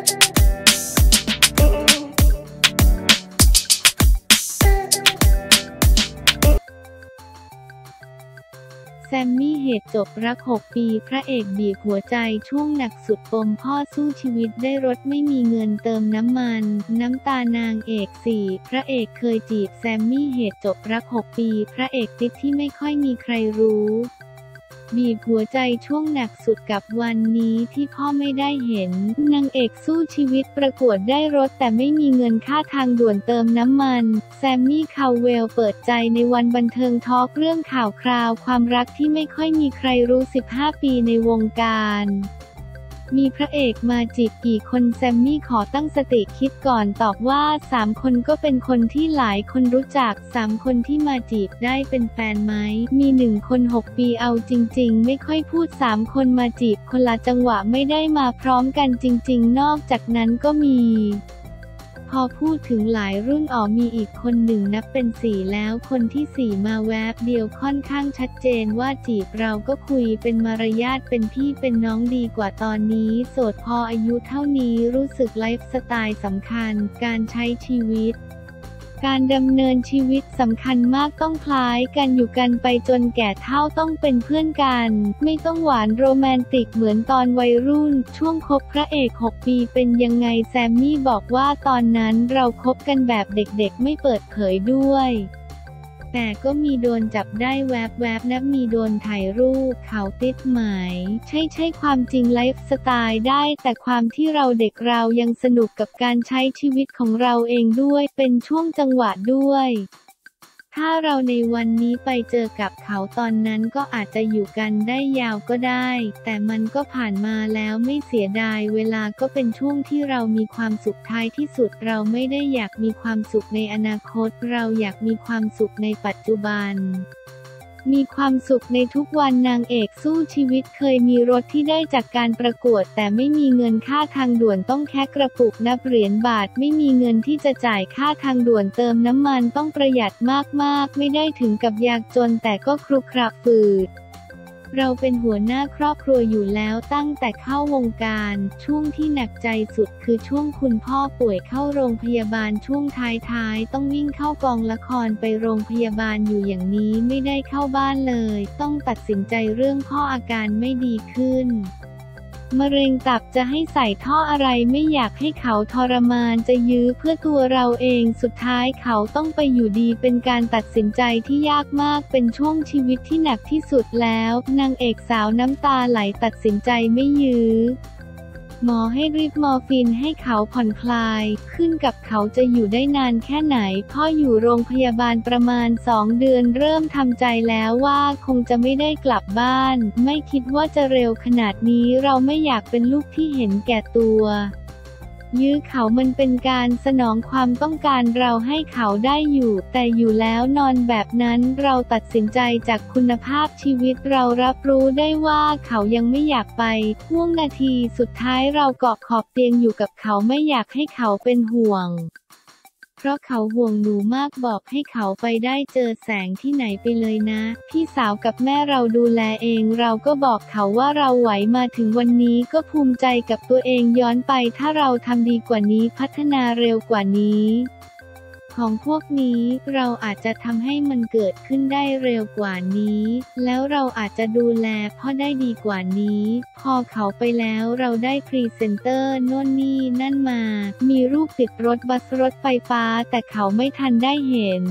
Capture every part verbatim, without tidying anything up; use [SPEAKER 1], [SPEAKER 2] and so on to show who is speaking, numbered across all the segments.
[SPEAKER 1] แซมมี่เหตุจบรักหกปีพระเอกบีบหัวใจช่วงหนักสุดปมพ่อสู้ชีวิตได้รถไม่มีเงินเติมน้ำมันน้ำตานางเอกสี่พระเอกเคยจีบแซมมี่เหตุจบรักหกปีพระเอกติดที่ไม่ค่อยมีใครรู้บีบหัวใจช่วงหนักสุดกับวันนี้ที่พ่อไม่ได้เห็นนางเอกสู้ชีวิตประกวดได้รถแต่ไม่มีเงินค่าทางด่วนเติมน้ำมันแซมมี่คาวเวลเปิดใจในวันบันเทิงทอล์กเรื่องข่าวคราวความรักที่ไม่ค่อยมีใครรู้สิบห้าปีในวงการมีพระเอกมาจีบกี่คนแซมมี่ขอตั้งสติคิดก่อนตอบว่าสามคนก็เป็นคนที่หลายคนรู้จักสามคนที่มาจีบได้เป็นแฟนไหมมีหนึ่งคนหกปีเอาจริงๆไม่ค่อยพูดสามคนมาจีบคนละจังหวะไม่ได้มาพร้อมกันจริงๆนอกจากนั้นก็มีพอพูดถึงหลายรุ่นอ๋อมีอีกคนหนึ่งนับเป็นสี่แล้วคนที่สี่มาแวบเดียวค่อนข้างชัดเจนว่าจีบเราก็คุยเป็นมารยาทเป็นพี่เป็นน้องดีกว่าตอนนี้โสดพออายุเท่านี้รู้สึกไลฟ์สไตล์สำคัญการใช้ชีวิตการดำเนินชีวิตสำคัญมากต้องคล้ายกันอยู่กันไปจนแก่เฒ่าต้องเป็นเพื่อนกันไม่ต้องหวานโรแมนติกเหมือนตอนวัยรุ่นช่วงคบพระเอกหกปีเป็นยังไงแซมมี่บอกว่าตอนนั้นเราคบกันแบบเด็กๆไม่เปิดเผยด้วยแต่ก็มีโดนจับได้แวบๆนะมีโดนถ่ายรูปเขาติดหมายใช่ใช่ความจริงไลฟ์สไตล์ได้แต่ความที่เราเด็กเรายังสนุกกับการใช้ชีวิตของเราเองด้วยเป็นช่วงจังหวะด้วยถ้าเราในวันนี้ไปเจอกับเขาตอนนั้นก็อาจจะอยู่กันได้ยาวก็ได้แต่มันก็ผ่านมาแล้วไม่เสียดายเวลาก็เป็นช่วงที่เรามีความสุขท้ายที่สุดเราไม่ได้อยากมีความสุขในอนาคตเราอยากมีความสุขในปัจจุบันมีความสุขในทุกวันนางเอกสู้ชีวิตเคยมีรถที่ได้จากการประกวดแต่ไม่มีเงินค่าทางด่วนต้องแค่กระปุกนับเหรียญบาทไม่มีเงินที่จะจ่ายค่าทางด่วนเติมน้ำมันต้องประหยัดมากๆไม่ได้ถึงกับยากจนแต่ก็ครุขระฝืดเราเป็นหัวหน้าครอบครัวอยู่แล้วตั้งแต่เข้าวงการช่วงที่หนักใจสุดคือช่วงคุณพ่อป่วยเข้าโรงพยาบาลช่วงท้ายๆต้องวิ่งเข้ากองละครไปโรงพยาบาลอยู่อย่างนี้ไม่ได้เข้าบ้านเลยต้องตัดสินใจเรื่องพ่ออาการไม่ดีขึ้นมะเร็งตับจะให้ใส่ท่ออะไรไม่อยากให้เขาทรมานจะยื้อเพื่อตัวเราเองสุดท้ายเขาต้องไปอยู่ดีเป็นการตัดสินใจที่ยากมากเป็นช่วงชีวิตที่หนักที่สุดแล้วนางเอกสาวน้ำตาไหลตัดสินใจไม่ยื้อหมอให้ริบมอร์ฟีนให้เขาผ่อนคลายขึ้นกับเขาจะอยู่ได้นานแค่ไหนพ่ออยู่โรงพยาบาลประมาณสองเดือนเริ่มทำใจแล้วว่าคงจะไม่ได้กลับบ้านไม่คิดว่าจะเร็วขนาดนี้เราไม่อยากเป็นลูกที่เห็นแก่ตัวยื้อเขามันเป็นการสนองความต้องการเราให้เขาได้อยู่แต่อยู่แล้วนอนแบบนั้นเราตัดสินใจจากคุณภาพชีวิตเรารับรู้ได้ว่าเขายังไม่อยากไปห่วงนาทีสุดท้ายเราเกาะขอบเตียงอยู่กับเขาไม่อยากให้เขาเป็นห่วงเพราะเขาห่วงหนูมากบอกให้เขาไปได้เจอแสงที่ไหนไปเลยนะพี่สาวกับแม่เราดูแลเองเราก็บอกเขาว่าเราไหวมาถึงวันนี้ก็ภูมิใจกับตัวเองย้อนไปถ้าเราทำดีกว่านี้พัฒนาเร็วกว่านี้ของพวกนี้เราอาจจะทำให้มันเกิดขึ้นได้เร็วกว่านี้แล้วเราอาจจะดูแลพ่อได้ดีกว่านี้พอเขาไปแล้วเราได้พรีเซนเตอร์โน่นนี่นั่นมามีรูปติดรถบัสรถไฟฟ้าแต่เขาไม่ทันได้เห็น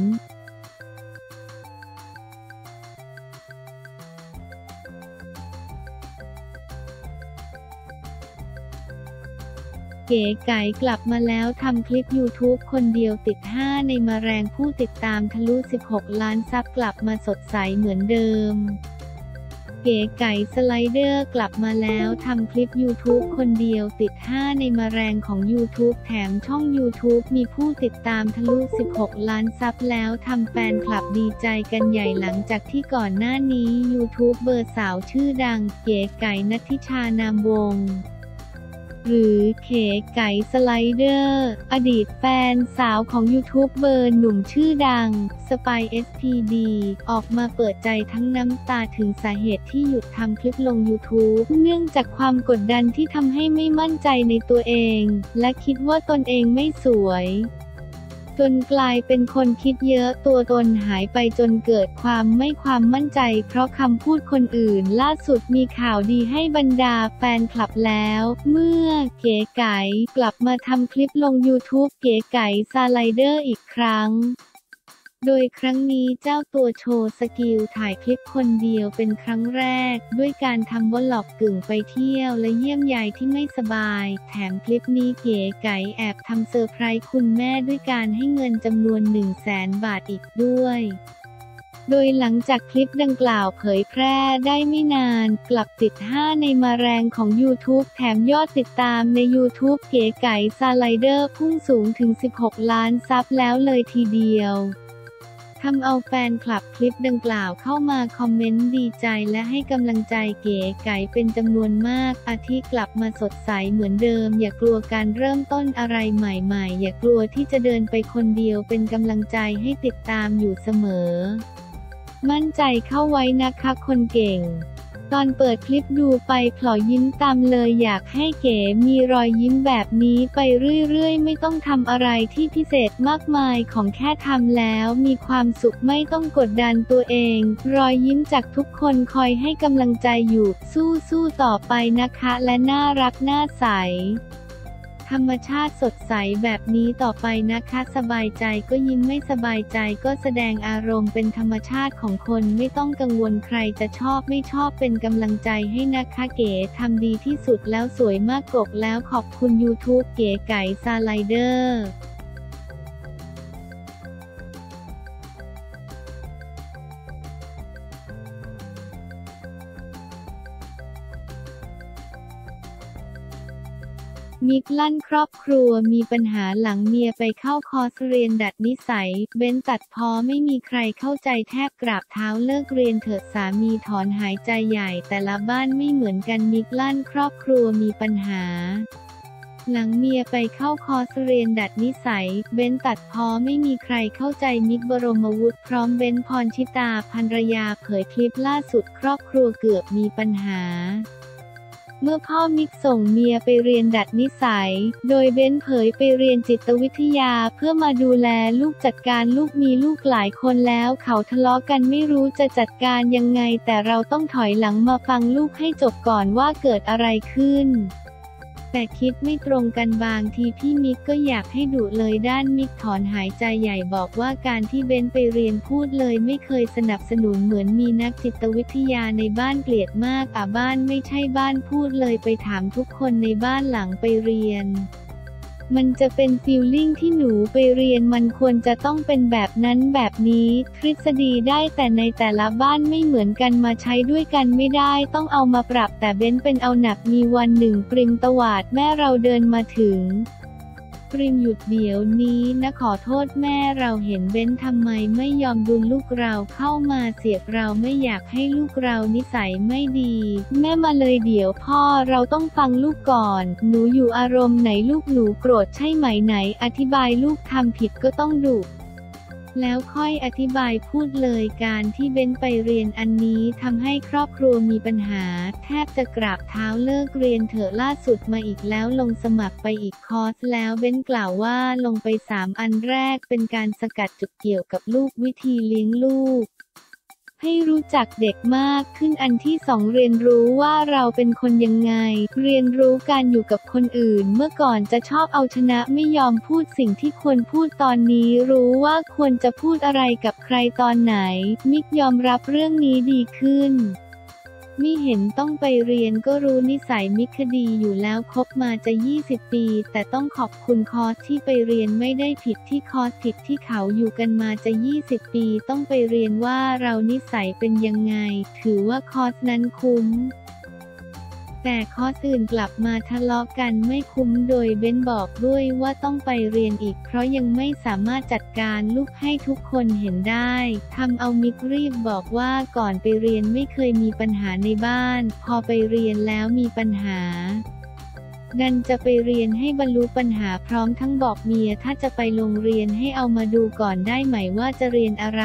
[SPEAKER 1] เก๋ไก๋กลับมาแล้วทำคลิป ยูทูบ คนเดียวติดห้าในมาแรงผู้ติดตามทะลุสิบหกล้านซับกลับมาสดใสเหมือนเดิมเก๋ไก๋สไลเดอร์กลับมาแล้วทำคลิป ยูทูบ คนเดียวติดห้าในมาแรงของ ยูทูบ แถมช่อง ยูทูบ มีผู้ติดตามทะลุสิบหกล้านซับแล้วทำแฟนคลับดีใจกันใหญ่หลังจากที่ก่อนหน้านี้ ยูทูบเบอร์สาวชื่อดังเก๋ไก๋ ณัฐิชานามวงศ์หรือเก๋ไก๋สไลเดอร์ อดีตแฟนสาวของยูทูบเบอร์หนุ่มชื่อดัง สไปซ์ เอส พี ดี ออกมาเปิดใจทั้งน้ำตาถึงสาเหตุที่หยุดทำคลิปลง YouTube เนื่องจากความกดดันที่ทำให้ไม่มั่นใจในตัวเอง และคิดว่าตนเองไม่สวยจนกลายเป็นคนคิดเยอะตัวตนหายไปจนเกิดความไม่ความมั่นใจเพราะคำพูดคนอื่นล่าสุดมีข่าวดีให้บรรดาแฟนคลับแล้วเมื่อเก๋ไก๋กลับมาทำคลิปลง YouTube เก๋ไก๋สไลเดอร์อีกครั้งโดยครั้งนี้เจ้าตัวโชว์สกิลถ่ายคลิปคนเดียวเป็นครั้งแรกด้วยการทำวล็อกกึ่งไปเที่ยวและเยี่ยมยายที่ไม่สบายแถมคลิปนี้เก๋ไก๋แอบทำเซอร์ไพรส์คุณแม่ด้วยการให้เงินจำนวน หนึ่งแสน บาทอีกด้วยโดยหลังจากคลิปดังกล่าวเผยแพร่ได้ไม่นานกลับติดห้าในมาแรงของ YouTube แถมยอดติดตามใน YouTube เก๋ไก๋สไลเดอร์พุ่งสูงถึงสิบหกล้านซับแล้วเลยทีเดียวทำเอาแฟนคลับคลิปดังกล่าวเข้ามาคอมเมนต์ดีใจและให้กำลังใจเก๋ไก๋เป็นจำนวนมากอาทิกลับมาสดใสเหมือนเดิมอย่ากลัวการเริ่มต้นอะไรใหม่ๆอย่ากลัวที่จะเดินไปคนเดียวเป็นกำลังใจให้ติดตามอยู่เสมอมั่นใจเข้าไว้นะคะคนเก่งตอนเปิดคลิปดูไปพลอยยิ้มตามเลยอยากให้เก๋มีรอยยิ้มแบบนี้ไปเรื่อยๆไม่ต้องทำอะไรที่พิเศษมากมายของแค่ทำแล้วมีความสุขไม่ต้องกดดันตัวเองรอยยิ้มจากทุกคนคอยให้กำลังใจอยู่สู้ๆต่อไปนะคะและน่ารักน่าใสธรรมชาติสดใสแบบนี้ต่อไปนะคะสบายใจก็ยิ้มไม่สบายใจก็แสดงอารมณ์เป็นธรรมชาติของคนไม่ต้องกังวลใครจะชอบไม่ชอบเป็นกำลังใจให้นะคะเก๋ทำดีที่สุดแล้วสวยมากกบแล้วขอบคุณ YouTube เก๋ไก๋สไลเดอร์มิกลั่นครอบครัวมีปัญหาหลังเมียไปเข้าคอร์สเรียนดัดนิสัยเบ้นตัดพ้อไม่มีใครเข้าใจแทบกราบเท้าเลิกเรียนเถิดสามีถอนหายใจใหญ่แต่ละบ้านไม่เหมือนกันมิกลั่นครอบครัวมีปัญหาหลังเมียไปเข้าคอร์สเรียนดัดนิสัยเบ้นตัดพ้อไม่มีใครเข้าใจมิกบรมวุฒิพร้อมเบ้นพรชิตาภรรยาเผยคลิปล่าสุดครอบครัวเกือบมีปัญหาเมื่อพ่อมิกส่งเมียไปเรียนดัดนิสัยโดยเบ้นเผยไปเรียนจิตวิทยาเพื่อมาดูแลลูกจัดการลูกมีลูกหลายคนแล้วเขาทะเลาะกันไม่รู้จะจัดการยังไงแต่เราต้องถอยหลังมาฟังลูกให้จบก่อนว่าเกิดอะไรขึ้นแต่คิดไม่ตรงกันบางทีพี่มิกก็อยากให้ดุเลยด้านมิกถอนหายใจใหญ่บอกว่าการที่เบ้นไปเรียนพูดเลยไม่เคยสนับสนุนเหมือนมีนักจิตวิทยาในบ้านเกลียดมากอ่ะบ้านไม่ใช่บ้านพูดเลยไปถามทุกคนในบ้านหลังไปเรียนมันจะเป็นฟีลลิ่งที่หนูไปเรียนมันควรจะต้องเป็นแบบนั้นแบบนี้ทฤษฎีได้แต่ในแต่ละบ้านไม่เหมือนกันมาใช้ด้วยกันไม่ได้ต้องเอามาปรับแต่เบ้นเป็นเอาหนักมีวันหนึ่งปริมตวาดแม่เราเดินมาถึงปริมหยุดเดี๋ยวนี้นะขอโทษแม่เราเห็นเบ้นทำไมไม่ยอมดูลูกเราเข้ามาเสียบเราไม่อยากให้ลูกเรานิสัยไม่ดีแม่มาเลยเดี๋ยวพ่อเราต้องฟังลูกก่อนหนูอยู่อารมณ์ไหนลูกหนูโกรธใช่ไหมไหนอธิบายลูกทำผิดก็ต้องดุแล้วค่อยอธิบายพูดเลยการที่เบ้นไปเรียนอันนี้ทำให้ครอบครัวมีปัญหาแทบจะกราบเท้าเลิกเรียนเถอะล่าสุดมาอีกแล้วลงสมัครไปอีกคอร์สแล้วเบ้นกล่าวว่าลงไปสามอันแรกเป็นการสกัดจุดเกี่ยวกับลูกวิธีเลี้ยงลูกให้รู้จักเด็กมากขึ้นอันที่สองเรียนรู้ว่าเราเป็นคนยังไงเรียนรู้การอยู่กับคนอื่นเมื่อก่อนจะชอบเอาชนะไม่ยอมพูดสิ่งที่ควรพูดตอนนี้รู้ว่าควรจะพูดอะไรกับใครตอนไหนมิกยอมรับเรื่องนี้ดีขึ้นมิเห็นต้องไปเรียนก็รู้นิสัยมิกคดีอยู่แล้วคบมาจะยี่สิบปีแต่ต้องขอบคุณคอร์สที่ไปเรียนไม่ได้ผิดที่คอร์สผิดที่เขาอยู่กันมาจะยี่สิบปีต้องไปเรียนว่าเรานิสัยเป็นยังไงถือว่าคอร์สนั้นคุ้มแต่คอร์สอื่นกลับมาทะเลาะกันไม่คุ้มโดยเบ้นบอกด้วยว่าต้องไปเรียนอีกเพราะยังไม่สามารถจัดการลูกให้ทุกคนเห็นได้ทำเอามิกรีบบอกว่าก่อนไปเรียนไม่เคยมีปัญหาในบ้านพอไปเรียนแล้วมีปัญหาดันจะไปเรียนให้บรรลุปัญหาพร้อมทั้งบอกเมียถ้าจะไปโรงเรียนให้เอามาดูก่อนได้ไหมว่าจะเรียนอะไร